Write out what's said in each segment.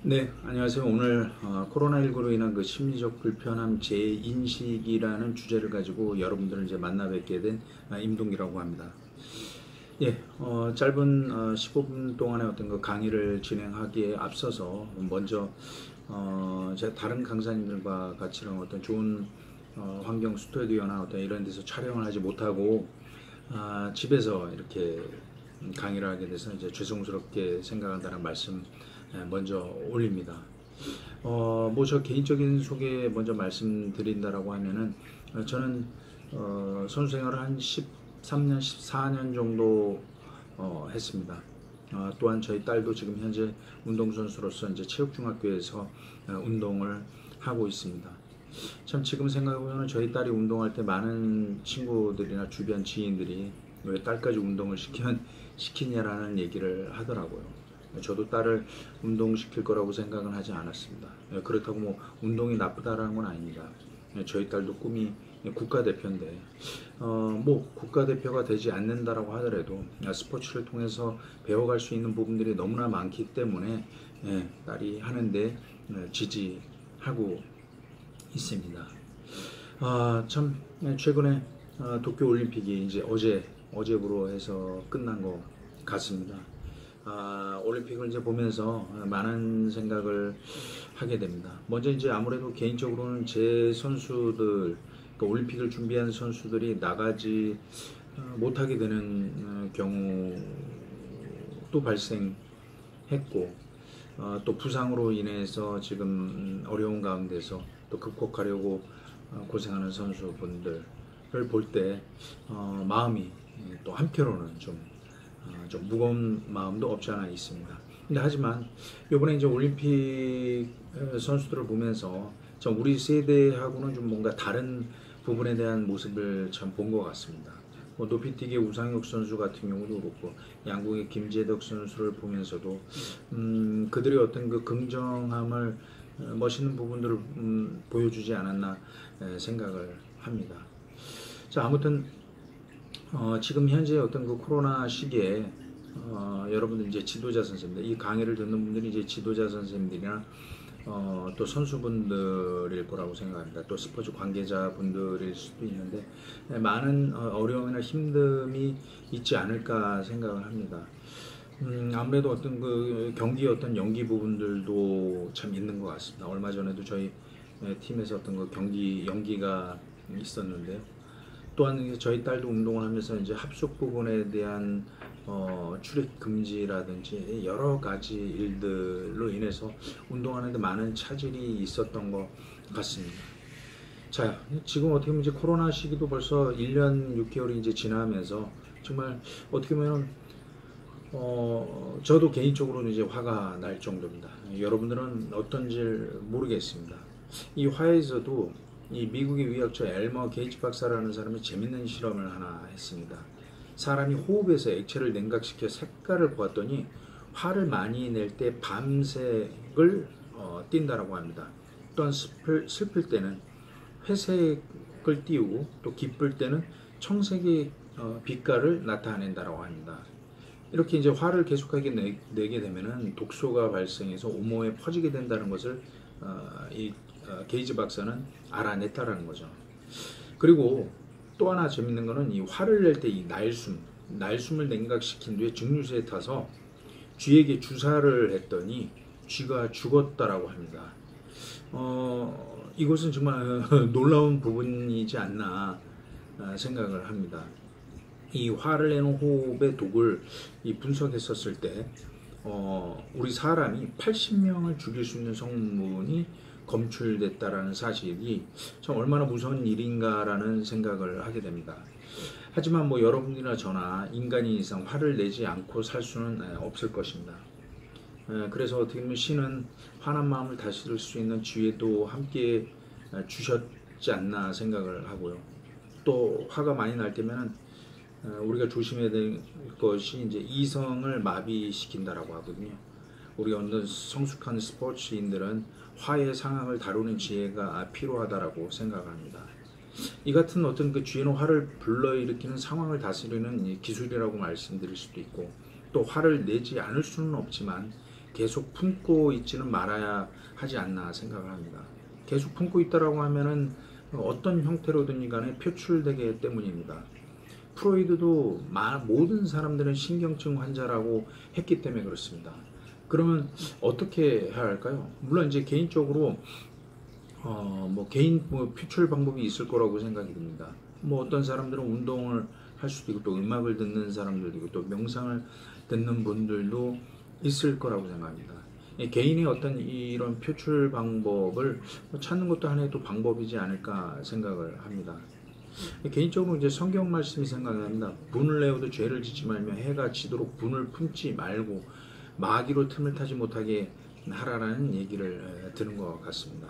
네, 안녕하세요. 오늘 코로나19로 인한 그 심리적 불편함 재인식이라는 주제를 가지고 여러분들을 이제 만나 뵙게 된 임동기라고 합니다. 예, 짧은 15분 동안의 어떤 그 강의를 진행하기에 앞서서 먼저 제가 다른 강사님들과 같이랑 어떤 좋은 환경 스튜디오나 어떤 이런 데서 촬영을 하지 못하고 집에서 이렇게 강의를 하게 돼서 이제 죄송스럽게 생각한다는 말씀 먼저 올립니다. 뭐 저 개인적인 소개 먼저 말씀드린다라고 하면은 저는 선수 생활을 한 13년, 14년 정도 했습니다. 또한 저희 딸도 지금 현재 운동선수로서 이제 체육중학교에서 운동을 하고 있습니다. 참 지금 생각해보면 저희 딸이 운동할 때 많은 친구들이나 주변 지인들이 왜 딸까지 운동을 시키냐라는 얘기를 하더라고요. 저도 딸을 운동시킬 거라고 생각은 하지 않았습니다. 그렇다고 뭐 운동이 나쁘다라는 건 아닙니다. 저희 딸도 꿈이 국가대표인데 뭐 국가대표가 되지 않는다라고 하더라도 스포츠를 통해서 배워갈 수 있는 부분들이 너무나 많기 때문에 딸이 하는데 지지하고 있습니다. 참 최근에 도쿄올림픽이 이제 어제부로 해서 끝난 것 같습니다. 올림픽을 이제 보면서 많은 생각을 하게 됩니다. 먼저 이제 아무래도 개인적으로는 제 선수들, 그러니까 올림픽을 준비한 선수들이 나가지 못하게 되는 경우도 발생했고, 또 부상으로 인해서 지금 어려운 가운데서 또 극복하려고 고생하는 선수분들을 볼 때 마음이 또 한편으로는 좀 무거운 마음도 없지 않아 있습니다. 근데 하지만 이번에 이제 올림픽 선수들을 보면서 좀 우리 세대하고는 좀 뭔가 다른 부분에 대한 모습을 참 본 것 같습니다. 뭐 높이뛰기 우상혁 선수 같은 경우도 그렇고 양궁의 김재덕 선수를 보면서도 그들의 어떤 그 긍정함을 멋있는 부분들을 보여주지 않았나 생각을 합니다. 자, 아무튼 지금 현재 어떤 그 코로나 시기에 여러분들 이제 지도자 선생님들, 이 강의를 듣는 분들이 이제 지도자 선생님들이나 또 선수분들일 거라고 생각합니다. 또 스포츠 관계자분들일 수도 있는데 많은 어려움이나 힘듦이 있지 않을까 생각을 합니다. 아무래도 어떤 그 경기 어떤 연기 부분들도 참 있는 것 같습니다. 얼마 전에도 저희 팀에서 어떤 그 경기 연기가 있었는데요. 또한 저희 딸도 운동을 하면서 이제 합숙 부분에 대한 출입 금지라든지 여러 가지 일들로 인해서 운동하는데 많은 차질이 있었던 것 같습니다. 자, 지금 어떻게 보면 이제 코로나 시기도 벌써 1년 6개월이 이제 지나면서 정말 어떻게 보면 저도 개인적으로는 이제 화가 날 정도입니다. 여러분들은 어떤지 모르겠습니다. 이 화에서도 이 미국의 의학자 엘머 게이지 박사라는 사람이 재밌는 실험을 하나 했습니다. 사람이 호흡에서 액체를 냉각시켜 색깔을 보았더니 화를 많이 낼 때 밤색을 띈다라고 합니다. 또한 슬플 때는 회색을 띄우고 또 기쁠 때는 청색의 빛깔을 나타낸다라고 합니다. 이렇게 이제 화를 계속하게 내게 되면은 독소가 발생해서 온몸에 퍼지게 된다는 것을 이 게이지 박사는 알아냈다라는 거죠. 그리고 또 하나 재밌는 거는 이 화를 낼 때 이 날숨을 냉각시킨 뒤에 증류수에 타서 쥐에게 주사를 했더니 쥐가 죽었다라고 합니다. 이것은 정말 놀라운 부분이지 않나 생각을 합니다. 이 화를 내는 호흡의 독을 분석했었을 때 우리 사람이 80명을 죽일 수 있는 성분이 검출됐다라는 사실이 참 얼마나 무서운 일인가라는 생각을 하게 됩니다. 하지만 뭐 여러분이나 저나 인간인 이상 화를 내지 않고 살 수는 없을 것입니다. 그래서 어떻게 보면 신은 화난 마음을 다스릴 수 있는 지혜도 함께 주셨지 않나 생각을 하고요. 또 화가 많이 날 때면은 우리가 조심해야 될 것이 이제 이성을 마비시킨다라고 하거든요. 우리 어느 성숙한 스포츠인들은 화의 상황을 다루는 지혜가 필요하다라고 생각합니다. 이 같은 어떤 그 쥐는 화를 불러일으키는 상황을 다스리는 기술이라고 말씀드릴 수도 있고 또 화를 내지 않을 수는 없지만 계속 품고 있지는 말아야 하지 않나 생각을 합니다. 계속 품고 있다라고 하면은 어떤 형태로든 간에 표출되기 때문입니다. 프로이드도 모든 사람들은 신경증 환자라고 했기 때문에 그렇습니다. 그러면 어떻게 해야 할까요? 물론 이제 개인적으로 뭐 개인 표출 방법이 있을 거라고 생각이 듭니다. 뭐 어떤 사람들은 운동을 할 수도 있고 또 음악을 듣는 사람들도 있고 또 명상을 듣는 분들도 있을 거라고 생각합니다. 개인의 어떤 이런 표출 방법을 찾는 것도 하나의 또 방법이지 않을까 생각을 합니다. 개인적으로 이제 성경 말씀이 생각납니다. 분을 내어도 죄를 짓지 말며 해가 지도록 분을 품지 말고 마귀로 틈을 타지 못하게 하라라는 얘기를 들은 것 같습니다.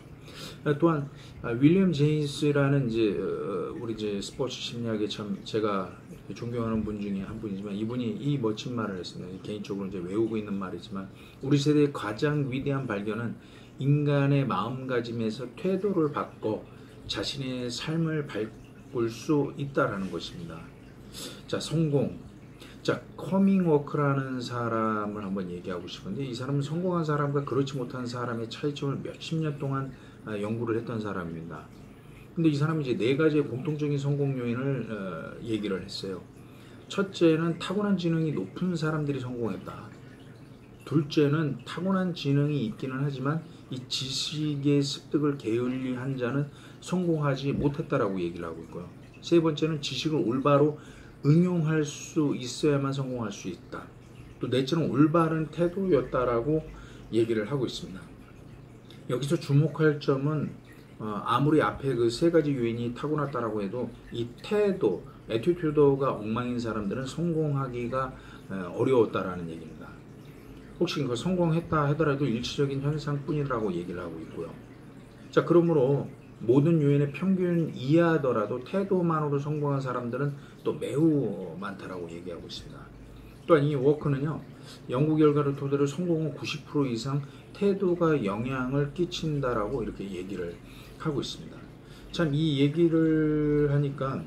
또한 윌리엄 제임스라는 이제 우리 이제 스포츠 심리학의 참 제가 존경하는 분 중에 한 분이지만 이분이 이 멋진 말을 했습니다. 개인적으로 이제 외우고 있는 말이지만 우리 세대의 가장 위대한 발견은 인간의 마음가짐에서 태도를 바꿔 자신의 삶을 바꿀 수 있다라는 것입니다. 자, 성공. 자, 커밍워크라는 사람을 한번 얘기하고 싶은데 이 사람은 성공한 사람과 그렇지 못한 사람의 차이점을 몇십 년 동안 연구를 했던 사람입니다. 근데 이 사람이 이제 네 가지의 공통적인 성공 요인을 얘기를 했어요. 첫째는 타고난 지능이 높은 사람들이 성공했다. 둘째는 타고난 지능이 있기는 하지만 이 지식의 습득을 게을리한 자는 성공하지 못했다라고 얘기를 하고 있고요. 세 번째는 지식을 올바로 응용할 수 있어야만 성공할 수 있다. 또 넷째는 올바른 태도였다라고 얘기를 하고 있습니다. 여기서 주목할 점은 아무리 앞에 그 세 가지 요인이 타고났다라고 해도 이 태도, 애티튜드가 엉망인 사람들은 성공하기가 어려웠다라는 얘기입니다. 혹시 그 성공했다 하더라도 일시적인 현상뿐이라고 얘기를 하고 있고요. 자, 그러므로 모든 요인의 평균 이하더라도 태도만으로 성공한 사람들은 또 매우 많다라고 얘기하고 있습니다. 또한 이 워크는요, 연구 결과를 토대로 성공은 90% 이상 태도가 영향을 끼친다라고 이렇게 얘기를 하고 있습니다. 참 이 얘기를 하니까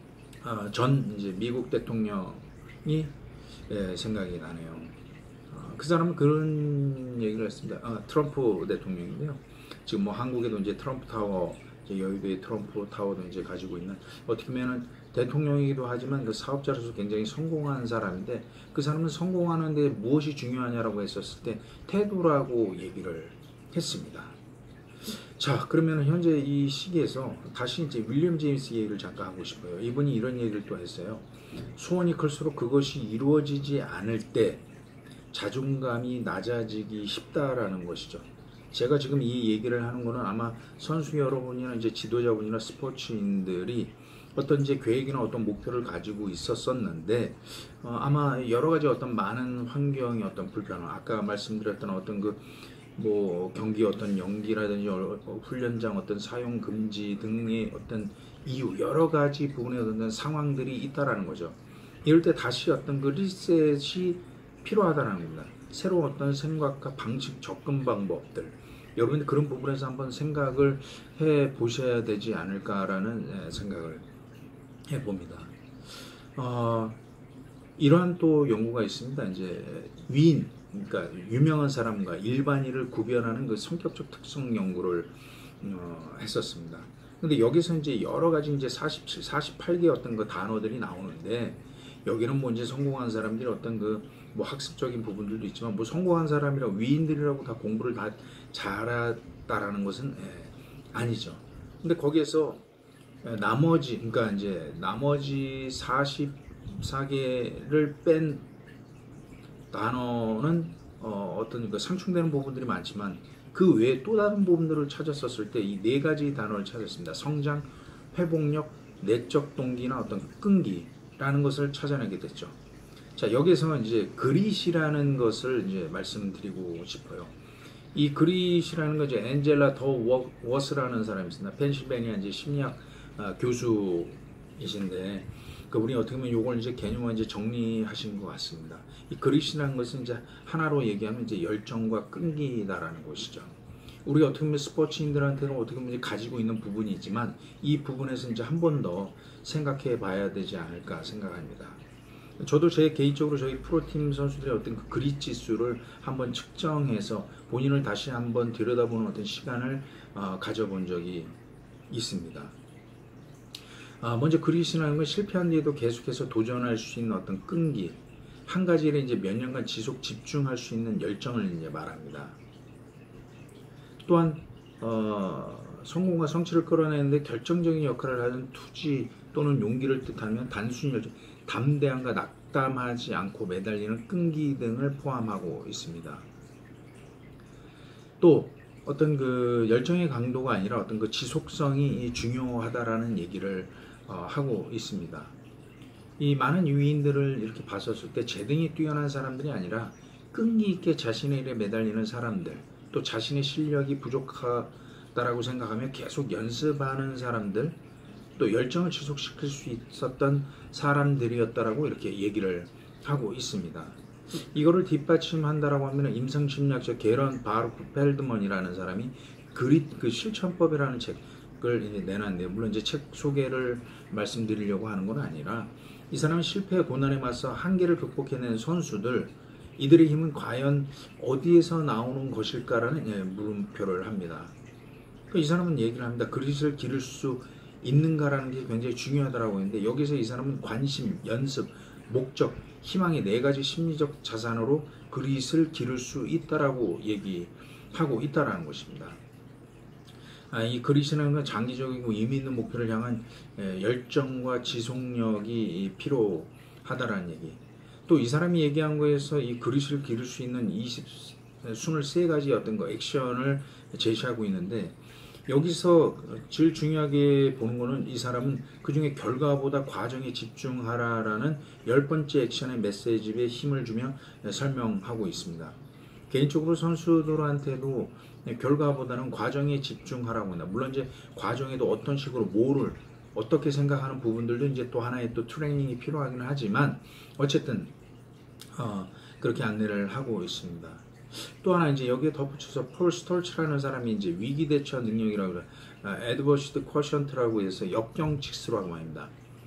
전 이제 미국 대통령이 생각이 나네요. 그 사람은 그런 얘기를 했습니다. 트럼프 대통령인데요. 지금 뭐 한국에도 이제 트럼프 타워, 여의도의 트럼프 타워도 이제 가지고 있는 어떻게 보면은 대통령이기도 하지만 그 사업자로서 굉장히 성공한 사람인데 그 사람은 성공하는데 무엇이 중요하냐라고 했었을 때 태도라고 얘기를 했습니다. 자, 그러면 현재 이 시기에서 다시 이제 윌리엄 제임스 얘기를 잠깐 하고 싶어요. 이분이 이런 얘기를 또 했어요. 소원이 클수록 그것이 이루어지지 않을 때 자존감이 낮아지기 쉽다라는 것이죠. 제가 지금 이 얘기를 하는 거는 아마 선수 여러분이나 이제 지도자분이나 스포츠인들이 어떤 이제 계획이나 어떤 목표를 가지고 있었었는데 아마 여러 가지 어떤 많은 환경의 어떤 불편함, 아까 말씀드렸던 어떤 그 뭐 경기 어떤 연기라든지 훈련장 어떤 사용 금지 등의 어떤 이유 여러 가지 부분에 어떤 상황들이 있다라는 거죠. 이럴 때 다시 어떤 그 리셋이 필요하다는 겁니다. 새로운 어떤 생각과 방식, 접근 방법들 여러분들 그런 부분에서 한번 생각을 해 보셔야 되지 않을까라는 생각을 해 봅니다. 이러한 또 연구가 있습니다. 이제 위인, 그러니까 유명한 사람과 일반인을 구별하는 그 성격적 특성 연구를 했었습니다. 근데 여기서 이제 여러 가지 이제 48개 어떤 그 단어들이 나오는데 여기는 뭐 이제 성공한 사람들이 어떤 그 뭐 학습적인 부분들도 있지만 뭐 성공한 사람이라 위인들이라고 다 공부를 다 잘했다라는 것은 아니죠. 근데 거기에서 나머지 그러니까 이제 나머지 44개를 뺀 단어는 어떤 그 상충되는 부분들이 많지만 그 외에 또 다른 부분들을 찾았었을 때 이 네 가지 단어를 찾았습니다. 성장, 회복력, 내적 동기나 어떤 끈기라는 것을 찾아내게 됐죠. 자, 여기서 이제 그릿이라는 것을 이제 말씀드리고 싶어요. 이 그릿이라는 거 이제 앤젤라 더 워스라는 사람이 있습니다. 펜실베니아 이제 심리학 교수이신데 그분이 어떻게 보면 요걸 이제 개념을 이제 정리하신 것 같습니다. 이 그릿이라는 것은 이제 하나로 얘기하면 이제 열정과 끈기다라는 것이죠. 우리 어떻게 보면 스포츠인들한테는 어떻게 보면 가지고 있는 부분이지만 이 부분에서 이제 한 번 더 생각해 봐야 되지 않을까 생각합니다. 저도 제 개인적으로 저희 프로팀 선수들의 어떤 그 그릿 지수를 한번 측정해서 본인을 다시 한번 들여다보는 어떤 시간을 가져본 적이 있습니다. 먼저 그릿이라는 건 실패한 뒤에도 계속해서 도전할 수 있는 어떤 끈기, 한 가지에 이제 몇 년간 지속 집중할 수 있는 열정을 이제 말합니다. 또한 성공과 성취를 끌어내는데 결정적인 역할을 하는 투지 또는 용기를 뜻하면 단순히 열정, 담대함과 낙담하지 않고 매달리는 끈기 등을 포함하고 있습니다. 또 어떤 그 열정의 강도가 아니라 어떤 그 지속성이 중요하다라는 얘기를 하고 있습니다. 이 많은 유인들을 이렇게 봤었을 때 재능이 뛰어난 사람들이 아니라 끈기 있게 자신의 일에 매달리는 사람들, 또 자신의 실력이 부족하다라고 생각하며 계속 연습하는 사람들, 또 열정을 지속시킬 수 있었던 사람들이었다라고 이렇게 얘기를 하고 있습니다. 이거를 뒷받침한다라고 하면 임상심리학자 게런 바르크 펠드먼이라는 사람이 그릿 그 실천법이라는 책을 이제 내놨는데, 물론 이제 책 소개를 말씀드리려고 하는 건 아니라 이 사람은 실패의 고난에 맞서 한계를 극복해낸 선수들, 이들의 힘은 과연 어디에서 나오는 것일까라는 물음표를 합니다. 이 사람은 얘기를 합니다. 그릿을 기를 수 있는가라는 게 굉장히 중요하다고 했는데, 여기서 이 사람은 관심, 연습, 목적, 희망의 네 가지 심리적 자산으로 그릿을 기를 수 있다라고 얘기하고 있다라는 것입니다. 이 그릿이라는 건 장기적이고 의미 있는 목표를 향한 열정과 지속력이 필요하다라는 얘기. 또 이 사람이 얘기한 거에서 이 그릿을 기를 수 있는 23가지 어떤 거 액션을 제시하고 있는데, 여기서 제일 중요하게 보는 거는 이 사람은 그 중에 결과보다 과정에 집중하라라는 10번째 액션의 메시지에 힘을 주며 설명하고 있습니다. 개인적으로 선수들한테도 결과보다는 과정에 집중하라고 한다. 물론 이제 과정에도 어떤 식으로 뭐를 어떻게 생각하는 부분들도 이제 또 하나의 또 트레이닝이 필요하긴 하지만 어쨌든 그렇게 안내를 하고 있습니다. 또 하나 이제 여기에 덧붙여서 폴 스톨츠라는 사람이 이제 위기 대처 능력이라고 그래, adversity quotient라고 해서 역경직수라고 합니다.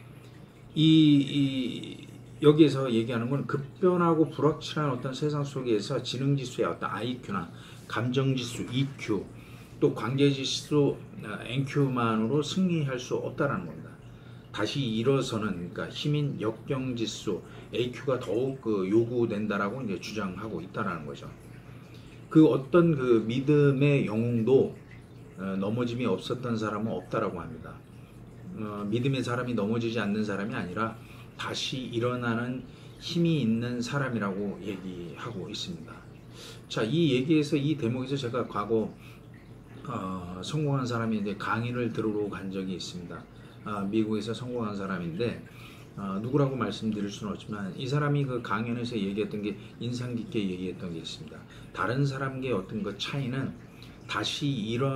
여기에서 얘기하는 건 급변하고 불확실한 어떤 세상 속에서 지능지수의 어떤 IQ나 감정지수 EQ, 또 관계지수 NQ만으로 승리할 수 없다라는 겁니다. 다시 일어서는, 그러니까 힘인 역경지수 AQ가 더욱 요구된다라고 이제 주장하고 있다라는 거죠. 그 어떤 그 믿음의 영웅도 넘어짐이 없었던 사람은 없다라고 합니다. 믿음의 사람이 넘어지지 않는 사람이 아니라 다시 일어나는 힘이 있는 사람이라고 얘기하고 있습니다. 자, 이 얘기에서 이 대목에서 제가 과거 성공한 사람이 이제 강의를 들으러 간 적이 있습니다. 미국에서 성공한 사람인데 누구라고 말씀드릴 수는 없지만 이 사람이 그 강연에서 얘기했던 게 인상 깊게 얘기했던 게 있습니다. 다른 사람의 어떤 그 차이는 다시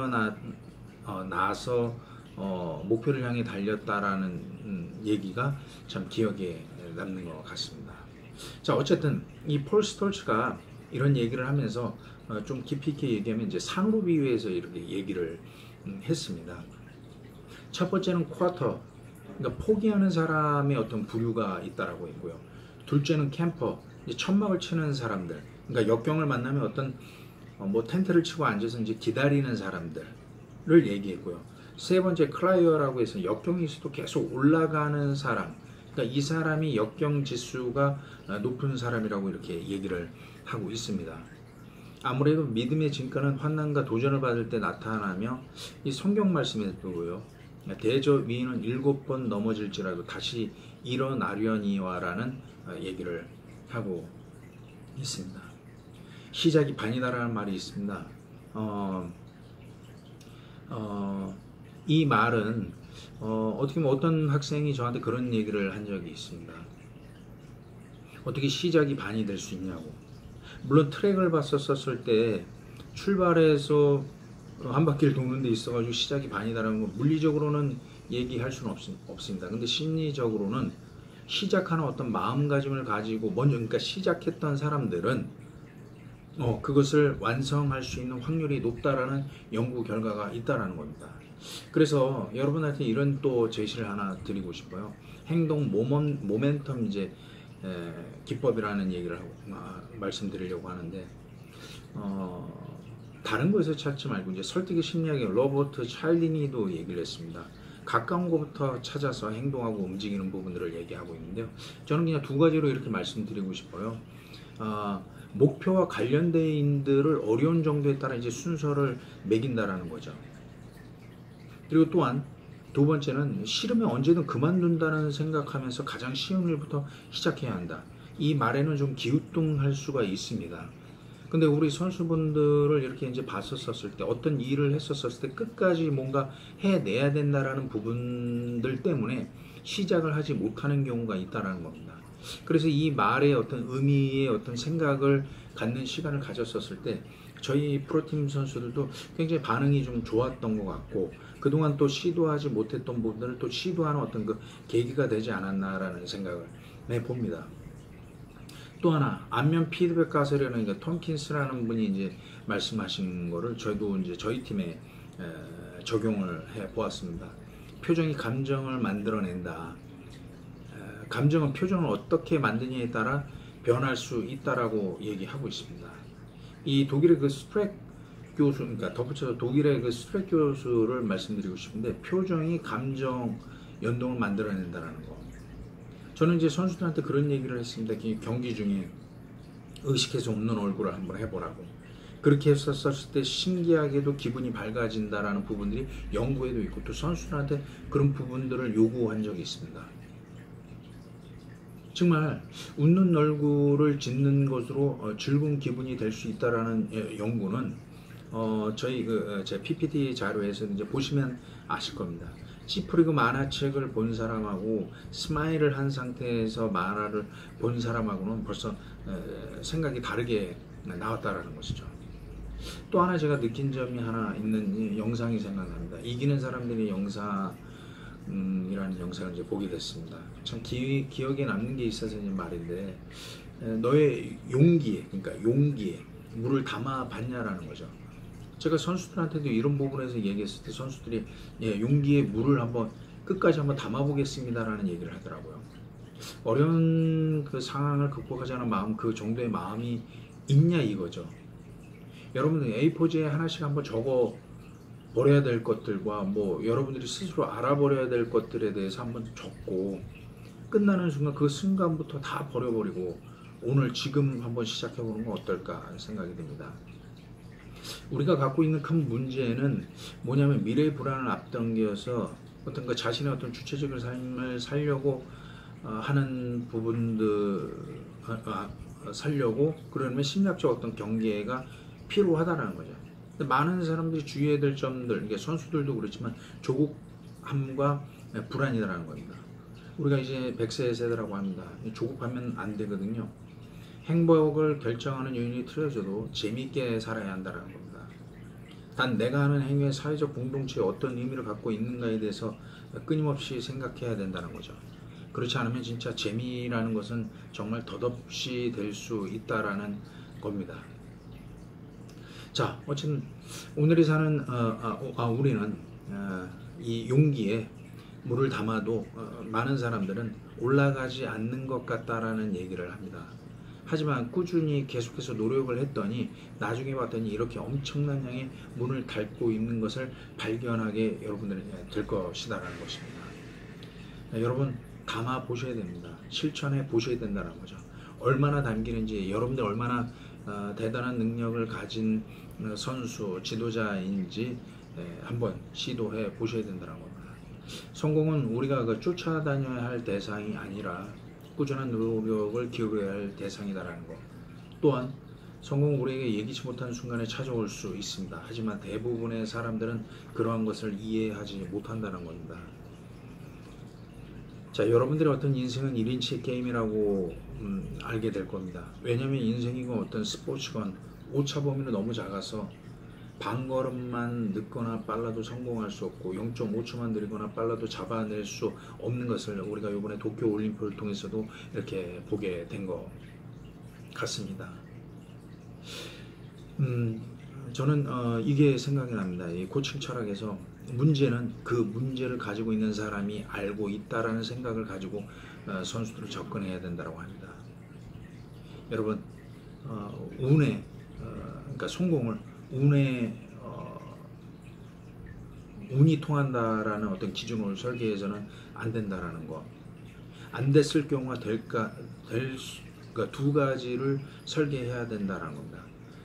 나서 목표를 향해 달렸다라는 얘기가 참 기억에 남는 것 같습니다. 자, 어쨌든 이 폴 스톨츠가 이런 얘기를 하면서 좀 깊이 있게 얘기하면 이제 산으로 비유해서 이렇게 얘기를 했습니다. 첫 번째는 쿼터, 그러니까 포기하는 사람의 어떤 부류가 있다라고 했고요. 둘째는 캠퍼, 천막을 치는 사람들, 그러니까 역경을 만나면 어떤 텐트를 치고 앉아서 이제 기다리는 사람들을 얘기했고요. 세 번째 클라이어라고 해서 역경이 있어도 계속 올라가는 사람, 그러니까 이 사람이 역경 지수가 높은 사람이라고 이렇게 얘기를 하고 있습니다. 아무래도 믿음의 진가는 환난과 도전을 받을 때 나타나며 이 성경 말씀에 보고요. 대저 위인은 7번 넘어질지라도 다시 일어나려니와라는 얘기를 하고 있습니다. 시작이 반이다라는 말이 있습니다. 이 말은 어떻게 보면 어떤 학생이 저한테 그런 얘기를 한 적이 있습니다. 어떻게 시작이 반이 될 수 있냐고. 물론 트랙을 봤었을 때 출발해서 한 바퀴를 도는 데 있어가지고 시작이 반이다라는 건 물리적으로는 얘기할 수는 없습니다. 근데 심리적으로는 시작하는 어떤 마음가짐을 가지고 먼저, 그러니까 시작했던 사람들은 그것을 완성할 수 있는 확률이 높다라는 연구 결과가 있다라는 겁니다. 그래서 여러분한테 이런 또 제시를 하나 드리고 싶어요. 행동 모멘텀 이제 기법이라는 얘기를 하고 말씀드리려고 하는데 다른 거에서 찾지 말고 이제 설득의 심리학의 로버트 차일디니도 얘기를 했습니다. 가까운 것부터 찾아서 행동하고 움직이는 부분들을 얘기하고 있는데요. 저는 그냥 두 가지로 이렇게 말씀드리고 싶어요. 목표와 관련대인들을 어려운 정도에 따라 이제 순서를 매긴다라는 거죠. 그리고 또한 두 번째는 싫으면 언제든 그만둔다는 생각하면서 가장 쉬운 일부터 시작해야 한다. 이 말에는 좀 기우뚱할 수가 있습니다. 근데 우리 선수분들을 이렇게 이제 봤었을 때, 어떤 일을 했었을 때 끝까지 뭔가 해내야 된다라는 부분들 때문에 시작을 하지 못하는 경우가 있다라는 겁니다. 그래서 이 말의 어떤 의미의 어떤 생각을 갖는 시간을 가졌었을 때 저희 프로팀 선수들도 굉장히 반응이 좀 좋았던 것 같고, 그동안 또 시도하지 못했던 부분들을 또 시도하는 어떤 그 계기가 되지 않았나라는 생각을 해봅니다. 또 하나, 안면 피드백 가설이라는 게 톰킨스라는 분이 이제 말씀하신 거를 저희도 이제 저희 팀에 적용을 해 보았습니다. 표정이 감정을 만들어낸다. 감정은 표정을 어떻게 만드냐에 따라 변할 수 있다라고 얘기하고 있습니다. 이 독일의 그 스프렉 교수, 그러니까 덧붙여서 독일의 그 스프렉 교수를 말씀드리고 싶은데, 표정이 감정 연동을 만들어낸다라는 거. 저는 이제 선수들한테 그런 얘기를 했습니다. 경기 중에 의식해서 웃는 얼굴을 한번 해보라고. 그렇게 했었을 때 신기하게도 기분이 밝아진다라는 부분들이 연구에도 있고, 또 선수들한테 그런 부분들을 요구한 적이 있습니다. 정말 웃는 얼굴을 짓는 것으로 즐거운 기분이 될 수 있다라는 연구는 저희 제 PPT 자료에서 이제 보시면 아실 겁니다. 찌푸리고 만화책을 본 사람하고 스마일을 한 상태에서 만화를 본 사람하고는 벌써 생각이 다르게 나왔다라는 것이죠. 또 하나 제가 느낀 점이 하나 있는 영상이 생각납니다. 이기는 사람들의 영상이라는 영상을 이제 보게 됐습니다. 참 기억에 남는 게 있어서 이제 말인데, 너의 용기에, 그러니까 용기에 물을 담아 봤냐라는 거죠. 제가 선수들한테도 이런 부분에서 얘기했을 때 선수들이 용기에 물을 한번 끝까지 한번 담아보겠습니다라는 얘기를 하더라고요. 어려운 그 상황을 극복하자는 마음, 그 정도의 마음이 있냐 이거죠. 여러분들 A4지에 하나씩 한번 적어 버려야 될 것들과 뭐 여러분들이 스스로 알아버려야 될 것들에 대해서 한번 적고, 끝나는 순간 그 순간부터 다 버려버리고 오늘 지금 한번 시작해보는 건 어떨까 생각이 듭니다. 우리가 갖고 있는 큰 문제는 뭐냐면 미래의 불안을 앞당겨서 어떤 그 자신의 어떤 주체적인 삶을 살려고 하는 부분들 살려고 그러면 심리학적 어떤 경계가 필요하다는 거죠. 많은 사람들이 주의해야 될 점들, 이게 선수들도 그렇지만 조급함과 불안이라는 겁니다. 우리가 이제 100세 세대라고 합니다. 조급하면 안 되거든요. 행복을 결정하는 요인이 틀려져도 재미있게 살아야 한다는 겁니다. 단 내가 하는 행위의 사회적 공동체에 어떤 의미를 갖고 있는가에 대해서 끊임없이 생각해야 된다는 거죠. 그렇지 않으면 진짜 재미라는 것은 정말 덧없이 될 수 있다라는 겁니다. 자, 어쨌든 오늘이 사는 우리는 이 용기에 물을 담아도 많은 사람들은 올라가지 않는 것 같다라는 얘기를 합니다. 하지만 꾸준히 계속해서 노력을 했더니 나중에 봤더니 이렇게 엄청난 양의 문을 닫고 있는 것을 발견하게 여러분들이 될 것이다라는 것입니다. 여러분 담아 보셔야 됩니다. 실천해 보셔야 된다는 거죠. 얼마나 담기는지, 여러분들 얼마나 대단한 능력을 가진 선수, 지도자인지 한번 시도해 보셔야 된다는 겁니다. 성공은 우리가 쫓아다녀야 할 대상이 아니라 꾸준한 노력을 기울여야 할 대상이다라는 것. 또한 성공은 우리에게 예기치 못한 순간에 찾아올 수 있습니다. 하지만 대부분의 사람들은 그러한 것을 이해하지 못한다는 겁니다. 자, 여러분들의 어떤 인생은 1인치 게임이라고 알게 될 겁니다. 왜냐하면 인생이건 어떤 스포츠건 오차 범위는 너무 작아서 반걸음만 늦거나 빨라도 성공할 수 없고 0.5초만 느리거나 빨라도 잡아낼 수 없는 것을 우리가 이번에 도쿄 올림픽을 통해서도 이렇게 보게 된 것 같습니다. 저는 이게 생각이 납니다. 이 코칭 철학에서 문제는 그 문제를 가지고 있는 사람이 알고 있다라는 생각을 가지고 선수들을 접근해야 된다고 합니다. 여러분, 운의 그러니까 성공을 운이 통한다라는 어떤 기준으로 설계해서는 안 된다라는 거. 안 됐을 경우가 그러니까 두 가지를 설계해야 된다라는 겁니다.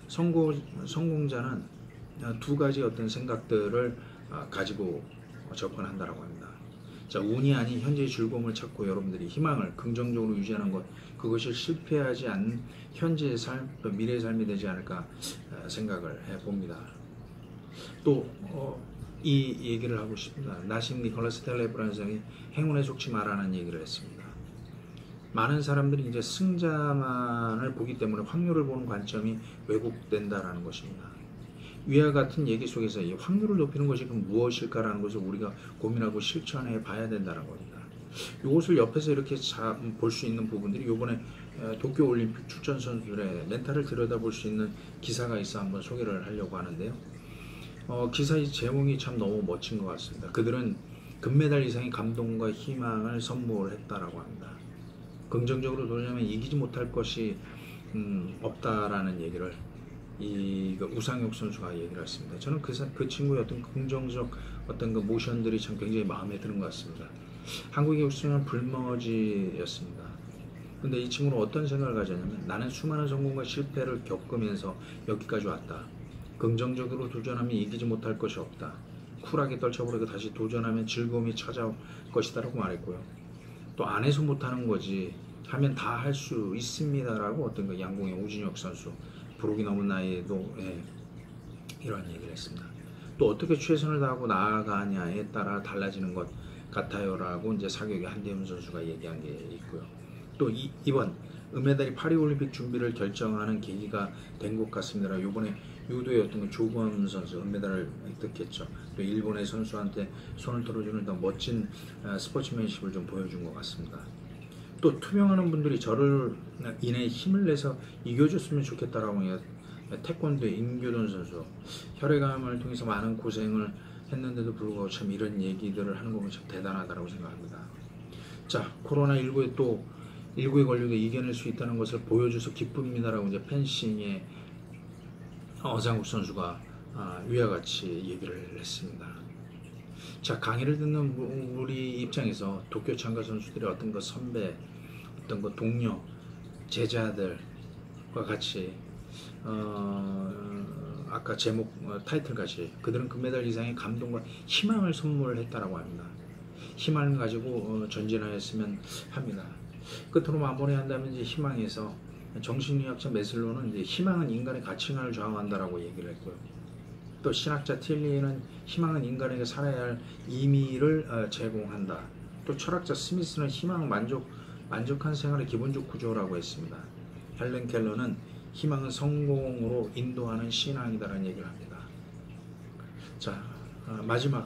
성공자는 두 가지 어떤 생각들을 가지고 접근한다라고 합니다. 자, 운이 아닌 현재의 즐거움을 찾고 여러분들이 희망을 긍정적으로 유지하는 것, 그것이 실패하지 않는 현재의 삶, 또 미래의 삶이 되지 않을까 생각을 해봅니다. 또 이 얘기를 하고 싶습니다. 나심 니콜라스 텔레브라는 사람이 행운에 속지 마라는 얘기를 했습니다. 많은 사람들이 이제 승자만을 보기 때문에 확률을 보는 관점이 왜곡된다라는 것입니다. 위와 같은 얘기 속에서 이 확률을 높이는 것이 그럼 무엇일까라는 것을 우리가 고민하고 실천해 봐야 된다는 겁니다. 이것을 옆에서 이렇게 볼 수 있는 부분들이 이번에 도쿄올림픽 출전 선수들의 멘탈을 들여다볼 수 있는 기사가 있어 한번 소개를 하려고 하는데요. 기사의 제목이 참 너무 멋진 것 같습니다. 그들은 금메달 이상의 감동과 희망을 선물했다라고 합니다. 긍정적으로 돌려면 이기지 못할 것이 없다라는 얘기를 우상혁 선수가 얘기를 했습니다. 저는 그 친구의 어떤 긍정적 어떤 그 모션들이 참 굉장히 마음에 드는 것 같습니다. 한국의 우승은 불머지였습니다. 근데 이 친구는 어떤 생각을 가졌냐면, 나는 수많은 성공과 실패를 겪으면서 여기까지 왔다. 긍정적으로 도전하면 이기지 못할 것이 없다. 쿨하게 떨쳐버리고 다시 도전하면 즐거움이 찾아올 것이다 라고 말했고요. 또 안 해서 못하는 거지 하면 다 할 수 있습니다 라고 어떤 그 양궁의 오진혁 선수, 부록이 넘은 나이에도 이런 얘기를 했습니다. 또 어떻게 최선을 다하고 나아가냐에 따라 달라지는 것 같아요 라고 이제 사격의 한대훈 선수가 얘기한 게 있고요. 또 이번 은메달이 파리올림픽 준비를 결정하는 계기가 된 것 같습니다. 이번에 유도의 어떤 조건 선수 은메달을 획득했죠. 또 일본의 선수한테 손을 들어주는 더 멋진 스포츠맨십을 좀 보여준 것 같습니다. 또 투명하는 분들이 저를 인해 힘을 내서 이겨줬으면 좋겠다라고 해요. 태권도의 임교돈 선수, 혈액암을 통해서 많은 고생을 했는데도 불구하고 참 이런 얘기들을 하는 거 보면 참 대단하다고 생각합니다. 자, 코로나19에 또 19에 걸려도 이겨낼 수 있다는 것을 보여줘서 기쁩니다라고 이제 펜싱의 어상욱 선수가 위와 같이 얘기를 했습니다. 자, 강의를 듣는 우리 입장에서 도쿄 참가 선수들의 어떤 그 선배, 어떤 그 동료, 제자들과 같이 아까 제목 타이틀 같이 그들은 금메달 이상의 감동과 희망을 선물했다라고 합니다. 희망을 가지고 전진하였으면 합니다. 끝으로 마무리한다면 이제 희망에서 정신의학자 메슬로는 이제 희망은 인간의 가치관을 좌우한다라고 얘기를 했고요. 또 신학자 틸리는 희망은 인간에게 살아야 할 의미를 제공한다. 또 철학자 스미스는 희망 만족한 생활의 기본적 구조라고 했습니다. 헬렌 켈러는 희망은 성공으로 인도하는 신앙이다라는 얘기를 합니다. 자, 마지막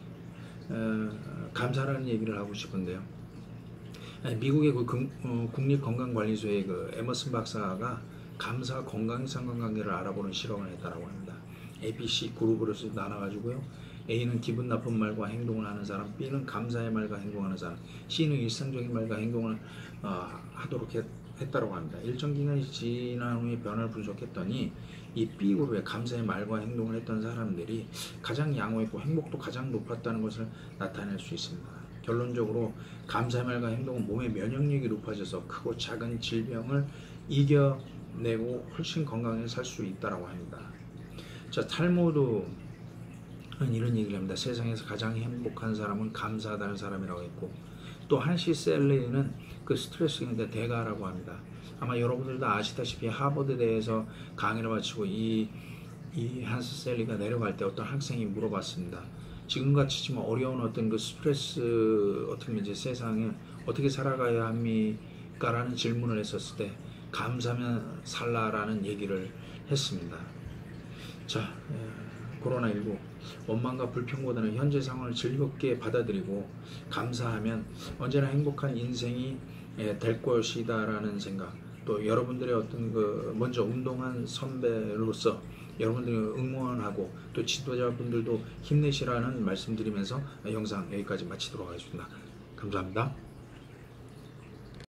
감사라는 얘기를 하고 싶은데요. 미국의 그 국립건강관리소의 그 에머슨 박사가 감사 건강 상관관계를 알아보는 실험을 했다라고 합니다. ABC 그룹으로 나눠가지고요. A는 기분 나쁜 말과 행동을 하는 사람, B는 감사의 말과 행동하는 사람, C는 일상적인 말과 행동을 하도록 했다고 합니다. 일정 기간이 지난 후에 변화를 분석했더니 이 B그룹의 감사의 말과 행동을 했던 사람들이 가장 양호했고 행복도 가장 높았다는 것을 나타낼 수 있습니다. 결론적으로 감사의 말과 행동은 몸의 면역력이 높아져서 크고 작은 질병을 이겨내고 훨씬 건강하게 살 수 있다고 합니다. 자, 탈무드는 이런 얘기를 합니다. 세상에서 가장 행복한 사람은 감사하다는 사람이라고 했고, 또 한시 셀리는 그 스트레스의 대가라고 합니다. 아마 여러분들도 아시다시피 하버드대에서 강의를 마치고 이 한시 셀리가 내려갈 때 어떤 학생이 물어봤습니다. 지금같이 좀 어려운 어떤 그 스트레스 어떻게 보면 이제 세상에 어떻게 살아가야 합니까? 라는 질문을 했었을 때 감사하면 살라라는 얘기를 했습니다. 자, 코로나19 원망과 불평보다는 현재 상황을 즐겁게 받아들이고 감사하면 언제나 행복한 인생이 될 것이다 라는 생각, 또 여러분들의 어떤 그 먼저 운동한 선배로서 여러분들이 응원하고 또 지도자분들도 힘내시라는 말씀드리면서 영상 여기까지 마치도록 하겠습니다. 감사합니다.